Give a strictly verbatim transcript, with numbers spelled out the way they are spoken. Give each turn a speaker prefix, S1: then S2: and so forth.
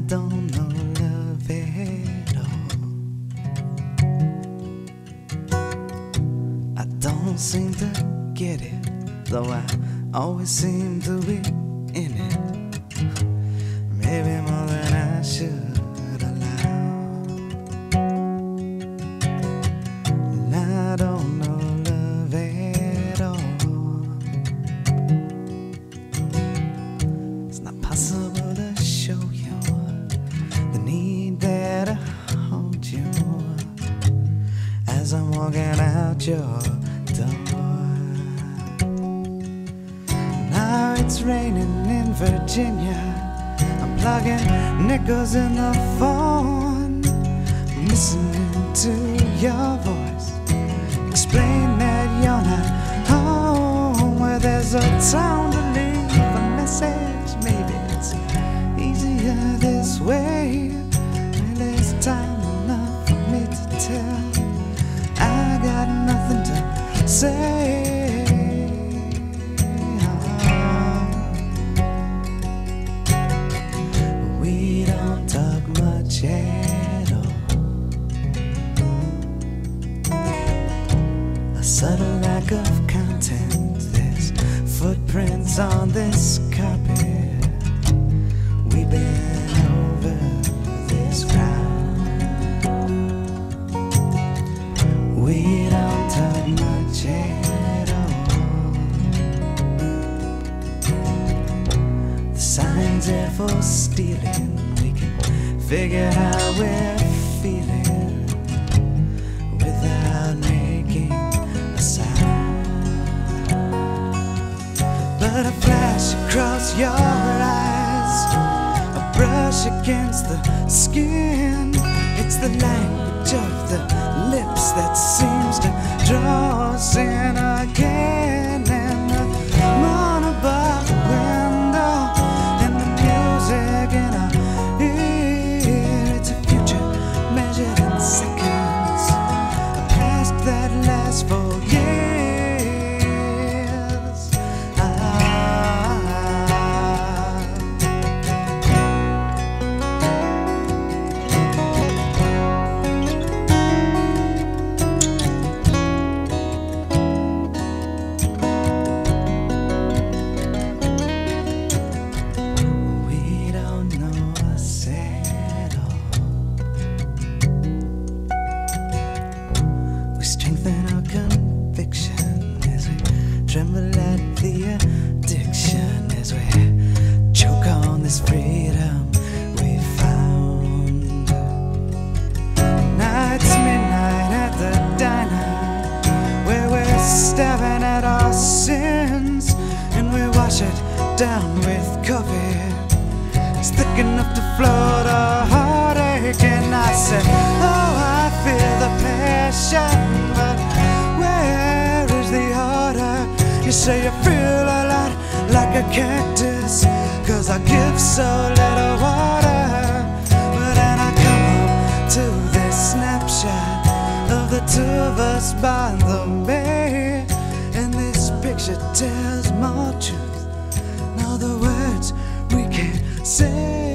S1: don't know love at all. I don't seem to get it, though I always seem to be in it. Maybe more than I should allow. And I don't know love at all. It's not possible to show you the need that I hold you as I'm walking out your door. Now it's raining in Virginia. I'm plugging nickels in the phone, listening to your voice. Explain that you're not home, where there's a town to leave a message. Maybe it's easier this way. Really, it's time enough for me to tell. I got nothing to say. At all. A subtle lack of content. There's footprints on this carpet. We've been over this ground. We don't talk much at all. The signs there for stealing, figure how we're feeling without making a sound. But a flash across your eyes, a brush against the skin. It's the language of the lips that seems to draw us in again. And the monobar window and the music in our seconds, a past that lasts for years. Ah. We don't know us at all. Strengthen our conviction as we tremble at the addiction, as we choke on this freedom we found. Now it's midnight at the diner, where we're staring at our sins, and we wash it down with coffee. It's thick enough to float a heartache, and I said, oh, I feel the passion, but where is the order? You say you feel a lot like a cactus, cause I give so little water. But then I come home to this snapshot of the two of us by the bay, and this picture tells more truth than all the words we can't say.